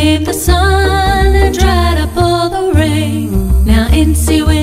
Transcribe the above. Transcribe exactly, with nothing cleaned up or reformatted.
gave the sun and dried up all the rain. Now Incy Wincy